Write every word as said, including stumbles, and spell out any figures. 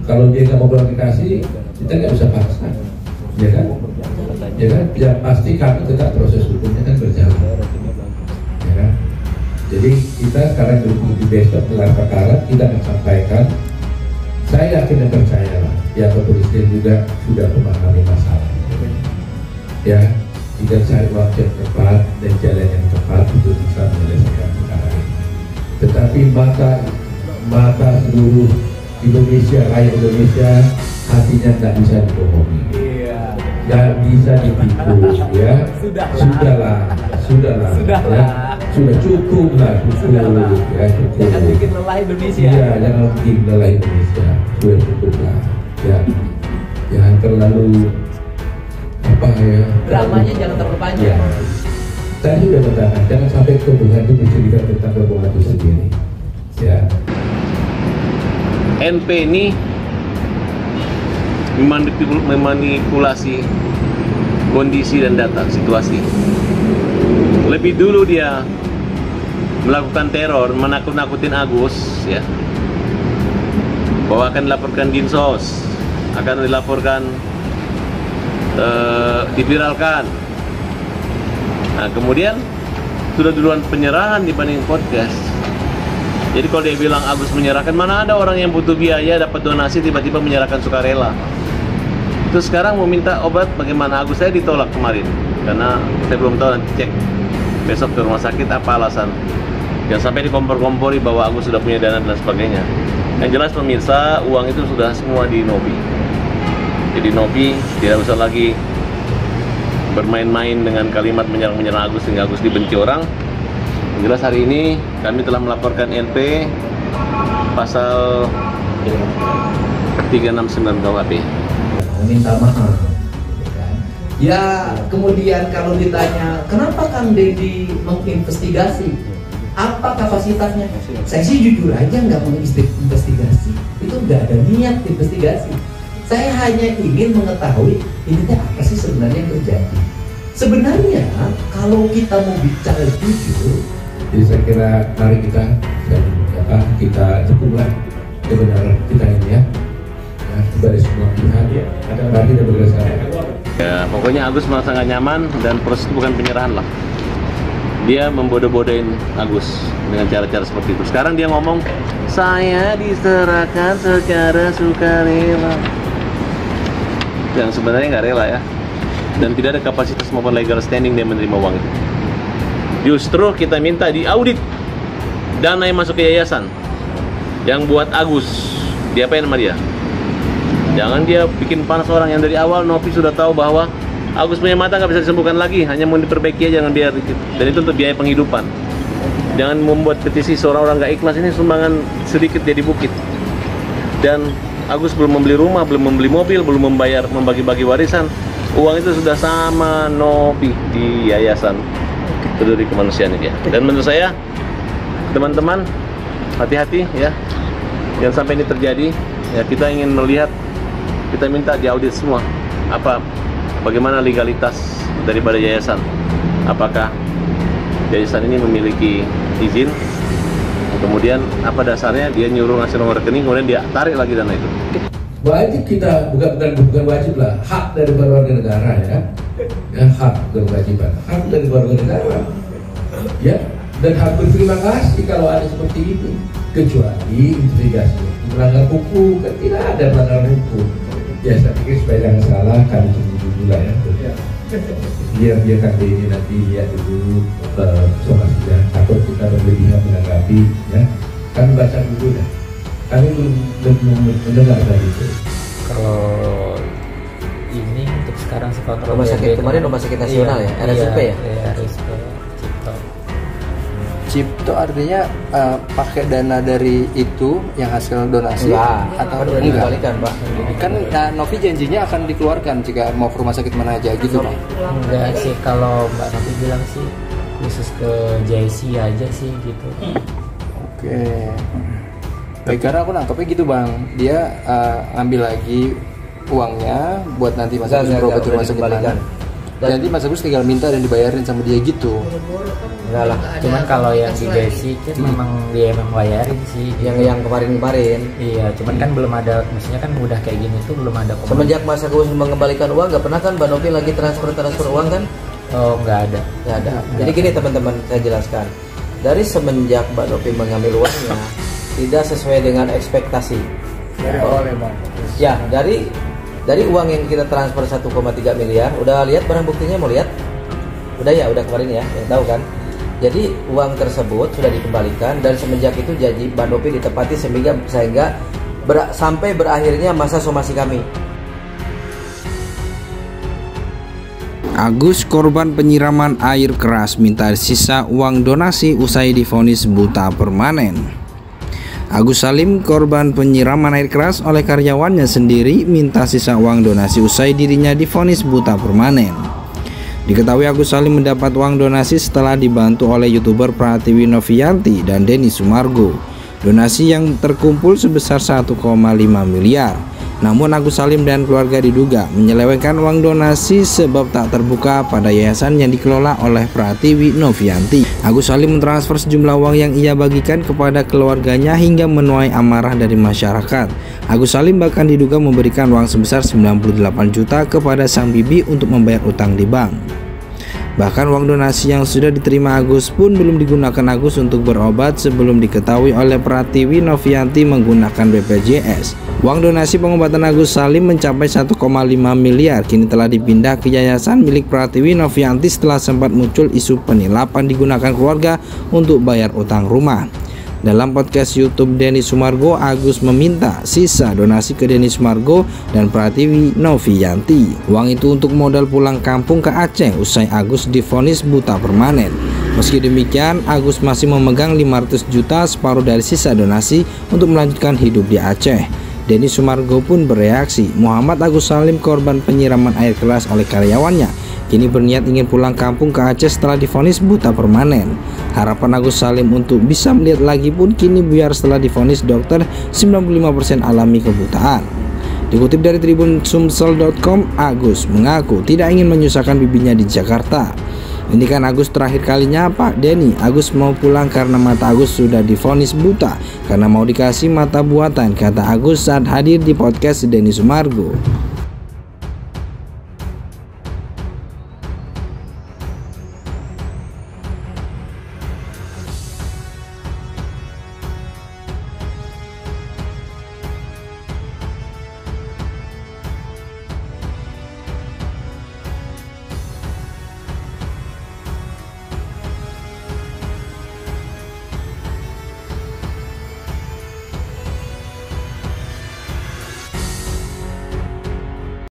Kalau dia nggak mau klarifikasi, kita nggak bisa paksa, ya kan? Ya kan? Ya pasti kami tetap proses hukumnya kan berjalan, ya kan? Jadi kita sekarang di besok gelar perkara kita akan sampaikan. Saya yakin dan percaya lah, ya kepolisian juga sudah memahami masalah. Ya, kita cari waktu yang tepat dan jalan yang tepat untuk bisa menyelesaikan perkara ini. Tetapi mata mata seluruh Indonesia, rakyat Indonesia, hatinya tidak bisa dibohongi, tidak bisa ditipu, ya. Sudahlah, sudahlah, sudahlah, ya. Sudah cukup lah, cukup, ya cukup. Jangan bikin lelah Indonesia. Iya, jangan bikin lelah Indonesia. Sudah cukup lah, ya. Jangan terlalu apa ya? Dramanya jangan terlalu panjang. Ya. Saya sudah katakan, jangan sampai kebohongan itu bercerita tentang kebohongan itu sendiri, ya. N P ini memanipulasi kondisi dan data situasi. Lebih dulu dia melakukan teror, menakut-nakutin Agus, ya, bahwa akan dilaporkan Dinsos, akan dilaporkan, uh, diviralkan. Nah, kemudian sudah duluan penyerahan dibanding podcast. Jadi kalau dia bilang Agus menyerahkan, mana ada orang yang butuh biaya dapat donasi tiba-tiba menyerahkan sukarela. Terus sekarang mau minta obat, bagaimana? Agus saya ditolak kemarin karena saya belum tahu, nanti cek besok ke rumah sakit apa alasan. Jangan sampai dikompor-kompori bahwa Agus sudah punya dana dan sebagainya. Yang jelas pemirsa, uang itu sudah semua di Nobi. Jadi Nobi tidak usah lagi bermain-main dengan kalimat menyerang-menyerang Agus sehingga Agus dibenci orang. Yang jelas hari ini kami telah melaporkan N P pasal tiga enam sembilan K U H P. Meminta maaf. Ya, kemudian kalau ditanya, kenapa Kang Deddy menginvestigasi? Apa kapasitasnya? Saya sih jujur aja nggak mau investigasi. Itu nggak ada niat investigasi. Saya hanya ingin mengetahui ini teh apa sih sebenarnya yang terjadi. Sebenarnya kalau kita mau bicara jujur, jadi saya kira mari kita dan apa kita cukuplah kebenaran kita ini ya. Ya, dari semua pihak ya. Ada mari kita bekerja. Ya, pokoknya Agus merasa nggak nyaman dan proses itu bukan penyerahan lah. Dia membodoh-bodohin Agus dengan cara-cara seperti itu. Sekarang dia ngomong, saya diserahkan secara sukarela. Yang sebenarnya nggak rela ya. Dan tidak ada kapasitas maupun legal standing dia menerima uang itu. Justru kita minta diaudit dana yang masuk ke yayasan yang buat Agus. Diapain sama dia? Jangan dia bikin panas orang. Yang dari awal Novi sudah tahu bahwa Agus punya mata nggak bisa disembuhkan lagi, hanya mau diperbaiki aja dengan biaya dikit. Dan itu untuk biaya penghidupan. Jangan membuat petisi seorang orang nggak ikhlas, ini sumbangan sedikit jadi bukit. Dan Agus belum membeli rumah, belum membeli mobil, belum membayar, membagi-bagi warisan. Uang itu sudah sama Novi di yayasan peduli kemanusiaan dia. Dan menurut saya teman-teman hati-hati ya, jangan sampai ini terjadi. Ya, kita ingin melihat, kita minta diaudit semua apa bagaimana legalitas daripada yayasan. Apakah yayasan ini memiliki izin? Kemudian apa dasarnya dia nyuruh ngasih nomor rekening, kemudian dia tarik lagi dana itu. Wajib kita, bukan bukan bukan wajib lah, hak dari warga negara ya. Ya, hak dan kewajiban, hak dari warga negara. Ya, dan hak berterima kasih kalau ada seperti itu. Kecuali investigasi melanggar hukum, kan tidak ada melanggar hukum. Ya, saya pikir supaya jangan salah, kami tunggu dulu lah ya. Biar dia kan ini nanti lihat dulu uh, somasinya, takut kita berlebihan menanggapi ya. Kami baca dulu ya. Kami belum belum mendengar dari itu. Kalau ini untuk sekarang sih kontrol rumah sakit kemarin rumah sakit nasional iya, ya, R S U P iya, ya. Iya, R S U P Cipto. Cipto artinya uh, pakai dana dari itu yang hasil donasi Enggak, atau kan udah enggak? dikembalikan, Pak. Kan uh, Novi janjinya akan dikeluarkan jika mau ke rumah sakit mana aja gitu, Pak. Enggak sih, kalau Mbak Novi bilang sih khusus ke J C aja sih gitu. Oke. Baik, karena aku nangkepnya gitu bang, dia uh, ngambil lagi uangnya buat nanti masa berobat di rumah sakit mana. Dan- Nanti Mas Agus tinggal minta dan dibayarin sama dia gitu. Enggak lah. Cuman kalau yang di Desi kan memang dia emang bayarin sih. Yang yang kemarin-kemarin. Iya, cuman kan belum ada, maksudnya kan udah kayak gini tuh belum ada komunikasi. Semenjak Mas Agus mengembalikan uang, nggak pernah kan Mbak Novi lagi transfer-transfer uang kan? Oh, nggak ada. Nggak ada. Jadi gini teman-teman, saya jelaskan. Dari semenjak Mbak Novi mengambil uangnya, tidak sesuai dengan ekspektasi. Dari awal memang. Ya, dari dari uang yang kita transfer satu koma tiga miliar, udah lihat barang buktinya, mau lihat? Udah ya, udah kemarin ya, yang tahu kan? Jadi uang tersebut sudah dikembalikan dan semenjak itu janji Mbak Novi ditepati sehingga sehingga ber, sampai berakhirnya masa somasi kami. Agus, korban penyiraman air keras, minta sisa uang donasi usai divonis buta permanen. Agus Salim, korban penyiraman air keras oleh karyawannya sendiri, minta sisa uang donasi usai dirinya divonis buta permanen. Diketahui Agus Salim mendapat uang donasi setelah dibantu oleh YouTuber Pratiwi Novianti dan Denny Sumargo. Donasi yang terkumpul sebesar satu koma lima miliar. Namun Agus Salim dan keluarga diduga menyelewengkan uang donasi sebab tak terbuka pada yayasan yang dikelola oleh Pratiwi Novianti. Agus Salim mentransfer sejumlah uang yang ia bagikan kepada keluarganya hingga menuai amarah dari masyarakat. Agus Salim bahkan diduga memberikan uang sebesar sembilan puluh delapan juta kepada sang bibi untuk membayar utang di bank. Bahkan uang donasi yang sudah diterima Agus pun belum digunakan Agus untuk berobat sebelum diketahui oleh Pratiwi Novianti menggunakan B P J S. Uang donasi pengobatan Agus Salim mencapai satu koma lima miliar, kini telah dipindah ke yayasan milik Pratiwi Novianti setelah sempat muncul isu penilapan digunakan keluarga untuk bayar utang rumah. Dalam podcast YouTube Denny Sumargo, Agus meminta sisa donasi ke Denny Sumargo dan Pratiwi Novianti. Uang itu untuk modal pulang kampung ke Aceh usai Agus divonis buta permanen. Meski demikian, Agus masih memegang lima ratus juta, separuh dari sisa donasi, untuk melanjutkan hidup di Aceh. Denny Sumargo pun bereaksi. Muhammad Agus Salim, korban penyiraman air keras oleh karyawannya, kini berniat ingin pulang kampung ke Aceh setelah divonis buta permanen. Harapan Agus Salim untuk bisa melihat lagi pun kini buyar setelah divonis dokter sembilan puluh lima persen alami kebutaan. Dikutip dari tribun sumsel dot com, Agus mengaku tidak ingin menyusahkan bibinya di Jakarta. Ini kan Agus terakhir kalinya Pak Denny. Agus mau pulang karena mata Agus sudah divonis buta, karena mau dikasih mata buatan, kata Agus saat hadir di podcast Denny Sumargo.